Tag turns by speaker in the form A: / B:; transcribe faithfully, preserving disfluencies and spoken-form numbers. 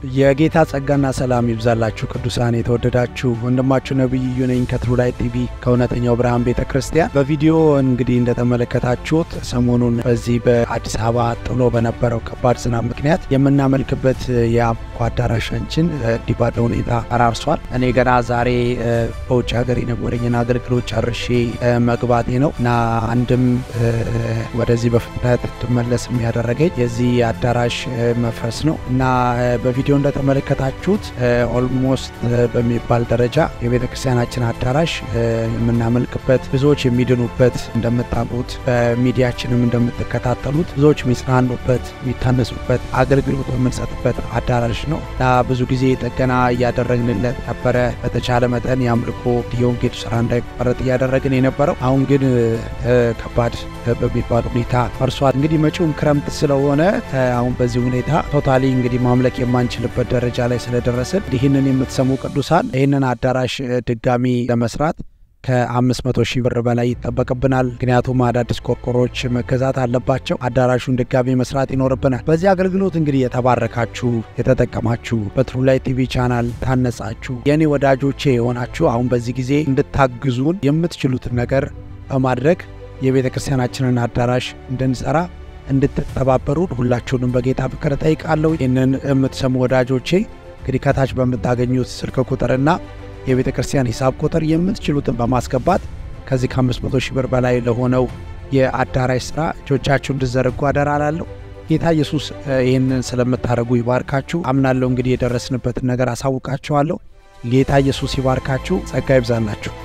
A: የጌታ ጸጋና ሰላም ይብዛላችሁ ቅዱሳን የተወደዳችሁ ወንድማችሁ ነብዩ ነኝ ከትሩ ላይ ቲቪ ከእውነተኛው ብርሃን ቤተክርስቲያን። በቪዲዮ እንግዲህ እንደተመለከታችሁት ሰሞኑን በዚህ በአዲስ አበባ ጥሎ በነበረው ከባድ ዝናብ ምክንያት የምናመልክበት የአምልኮ አዳራሻችን ዲባዶ ሁኔታ አራርሷል። እኔ ገና ዛሬ በውጭ ሀገር የነበረኝን አገልግሎት ጨርሼ መግባቴ ነው እና አንድም ወደዚህ በፍጥነት ተመለስ የሚያደርገኝ የዚህ አዳራሽ መፍረስ ነው እና በቪዲዮ እንደተመለከታችሁት ኦልሞስት በሚባል ደረጃ የቤተክርስቲያናችን አዳራሽ የምናመልክበት ብዙዎች የሚድኑበት እንደምታውቁት በሚዲያችንም እንደምትከታተሉት ብዙዎች ሚጽናኑበት የሚታነጹበት አገልግሎት የምንሰጥበት አዳራሽ ነው እና ብዙ ጊዜ ጥገና እያደረግንለት ነበረ። በተቻለ መጠን ያምልኮ የወንጌል ስራ እንዳይቋረጥ እያደረግን የነበረው አሁን ግን ከባድ በሚባል ሁኔታ ፈርሷል። እንግዲህ መጪው ክረምት ስለሆነ አሁን በዚህ ሁኔታ ቶታሊ እንግዲህ ማምለክ የማንችልበት ደረጃ ላይ ስለደረስን ይህንን የምትሰሙ ቅዱሳን ይህንን አዳራሽ ድጋሚ ለመስራት ከአምስት መቶ ሺህ ብር በላይ ይጠበቅብናል። ምክንያቱም አዳዲስ ኮርኮሮች መገዛት አለባቸው። አዳራሹን ድጋሚ መስራት ይኖርብናል። በዚህ አገልግሎት እንግዲህ የተባረካችሁ የተጠቀማችሁ በትሩ ላይ ቲቪ ቻናል ታነጻችሁ የኔ ወዳጆቼ የሆናችሁ አሁን በዚህ ጊዜ እንድታግዙን የምትችሉትን ነገር በማድረግ የቤተክርስቲያናችንን አዳራሽ እንድንሰራ እንድትተባበሩ ሁላችሁንም በጌታ ፍቅር ጠይቃለሁ። ይህንን የምትሰሙ ወዳጆቼ እንግዲህ ከታች በምታገኙት ስልክ ቁጥርና የቤተክርስቲያን ሂሳብ ቁጥር የምትችሉትን በማስገባት ከዚህ ከአምስት መቶ ሺህ ብር በላይ ለሆነው የአዳራሽ ስራ እጆቻችሁን እንድትዘረጉ አደራ እላለሁ። ጌታ ኢየሱስ ይህንን ስለምታደርጉ ይባርካችሁ። አምናለሁ እንግዲህ የደረስንበትን ነገር አሳውቃችኋለሁ። ጌታ ኢየሱስ ይባርካችሁ። ጸጋ ይብዛላችሁ።